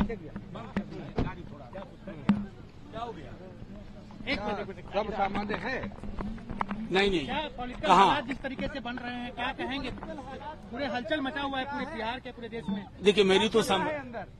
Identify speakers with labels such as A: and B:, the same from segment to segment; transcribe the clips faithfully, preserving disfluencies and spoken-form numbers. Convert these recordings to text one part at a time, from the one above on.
A: सब सामान्य है
B: नहीं नहीं
C: कहाँ जिस तरीके से बन रहे हैं, क्या कहेंगे? पूरे हलचल मचा हुआ है पूरे बिहार के, पूरे देश में।
B: देखिए मेरी तो सम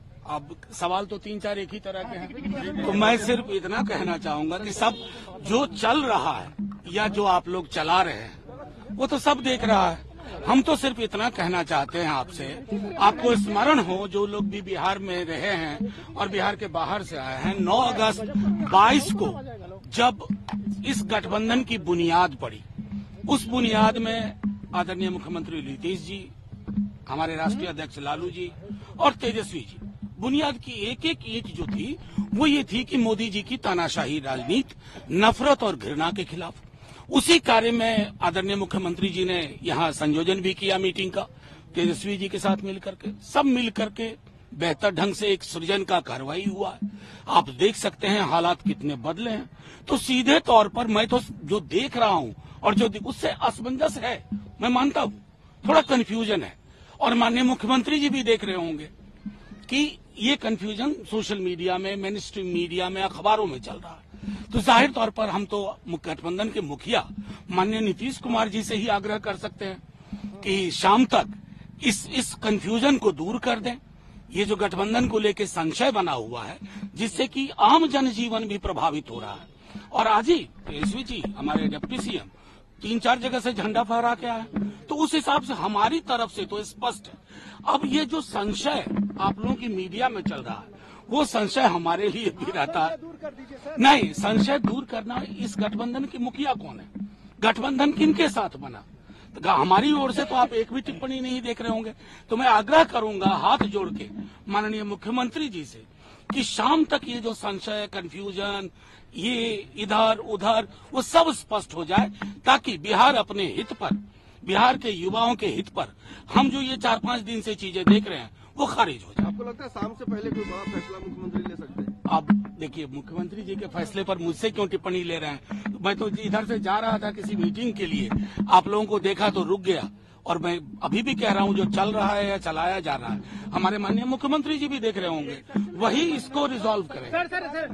B: अब सवाल तो तीन चार एक ही तरह के हैं, तो मैं सिर्फ इतना कहना चाहूंगा कि सब जो चल रहा है या जो आप लोग चला रहे हैं वो तो सब देख रहा है। हम तो सिर्फ इतना कहना चाहते हैं आपसे, आपको स्मरण हो जो लोग भी बिहार में रहे हैं और बिहार के बाहर से आए हैं, नौ अगस्त बाईस को जब इस गठबंधन की बुनियाद पड़ी, उस बुनियाद में आदरणीय मुख्यमंत्री नीतीश जी, हमारे राष्ट्रीय अध्यक्ष लालू जी और तेजस्वी जी, बुनियाद की एक एक ईंट जो थी वो ये थी कि मोदी जी की तानाशाही राजनीति, नफरत और घृणा के खिलाफ। उसी कार्य में आदरणीय मुख्यमंत्री जी ने यहाँ संयोजन भी किया मीटिंग का, तेजस्वी जी के साथ मिलकर के, सब मिल करके बेहतर ढंग से एक सृजन का कार्रवाई हुआ है। आप देख सकते हैं हालात कितने बदले हैं। तो सीधे तौर पर मैं तो जो देख रहा हूं और जो उससे असमंजस है, मैं मानता हूं थोड़ा कंफ्यूजन है, और माननीय मुख्यमंत्री जी भी देख रहे होंगे कि ये कंफ्यूजन सोशल मीडिया में, मेन स्ट्रीम मीडिया में, अखबारों में चल रहा है। तो जाहिर तौर पर हम तो गठबंधन के मुखिया माननीय नीतीश कुमार जी से ही आग्रह कर सकते हैं कि शाम तक इस इस कंफ्यूजन को दूर कर दें। ये जो गठबंधन को लेकर संशय बना हुआ है, जिससे कि आम जनजीवन भी प्रभावित हो रहा है। और आज ही तेजस्वी जी हमारे डिप्टी सीएम तीन चार जगह से झंडा फहरा के आए, तो उस हिसाब से हमारी तरफ से तो स्पष्ट है। अब ये जो संशय आप लोगों की मीडिया में चल रहा है, वो संशय हमारे लिए भी रहता है। नहीं, संशय दूर करना, इस गठबंधन के मुखिया कौन है, गठबंधन किनके साथ बना, तो हमारी ओर से तो आप एक भी टिप्पणी नहीं देख रहे होंगे। तो मैं आग्रह करूंगा हाथ जोड़ के माननीय मुख्यमंत्री जी से कि शाम तक ये जो संशय, कंफ्यूजन, ये इधर उधर, वो सब स्पष्ट हो जाए, ताकि बिहार अपने हित पर, बिहार के युवाओं के हित पर हम जो ये चार पांच दिन से चीजें देख रहे हैं वो खारिज हो जाए।
A: आपको लगता है शाम से पहले कोई बड़ा फैसला मुख्यमंत्री ले सकते हैं?
B: अब देखिए, मुख्यमंत्री जी के फैसले पर मुझसे क्यों टिप्पणी ले रहे हैं? मैं तो इधर से जा रहा था किसी मीटिंग के लिए, आप लोगों को देखा तो रुक गया, और मैं अभी भी कह रहा हूं जो चल रहा है या चलाया जा रहा है, हमारे माननीय मुख्यमंत्री जी भी देख रहे होंगे, वही इसको रिजॉल्व करें।
C: सर सर सर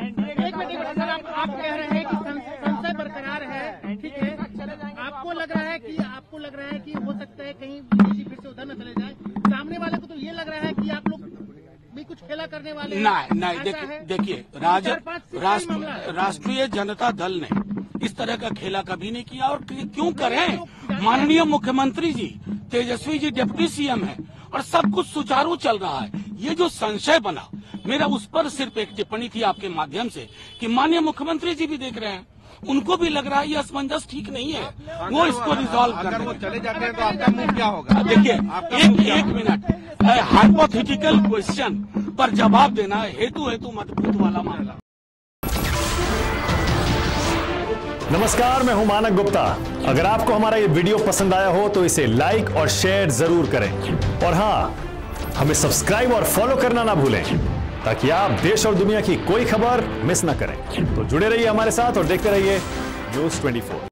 C: एक मिनट सर, आप, आप कह रहे हैं कि संशय बरकरार है, ठीक है, आपको लग रहा है कि आपको लग रहा है कि हो सकता है कहीं बीजेपी फिर से उधर न चले जाए, सामने वाले को तो ये लग रहा है कि आप लोग भी कुछ खेला करने वाले हैं।
B: नहीं नहीं, देखिए देखिए राष्ट्र राष्ट्रीय जनता दल ने इस तरह का खेला कभी नहीं किया, और क्यों करें? माननीय मुख्यमंत्री जी, तेजस्वी जी डिप्टी सीएम है और सब कुछ सुचारू चल रहा है। ये जो संशय बना, मेरा उस पर सिर्फ एक टिप्पणी थी आपके माध्यम से कि माननीय मुख्यमंत्री जी भी देख रहे हैं, उनको भी लग रहा है ये असमंजस ठीक नहीं है, वो इसको रिजॉल्व कर।
A: अगर वो चले जाते हैं तो आपका मूव क्या होगा?
B: देखिए, एक एक मिनट, हाइपोथेटिकल क्वेश्चन पर जवाब देना हेतु हेतु मतभूत वाला मामला।
D: नमस्कार, मैं हूं मानक गुप्ता। अगर आपको हमारा ये वीडियो पसंद आया हो तो इसे लाइक और शेयर जरूर करें, और हाँ, हमें सब्सक्राइब और फॉलो करना ना भूलें, ताकि आप देश और दुनिया की कोई खबर मिस ना करें। तो जुड़े रहिए हमारे साथ और देखते रहिए न्यूज़ चौबीस।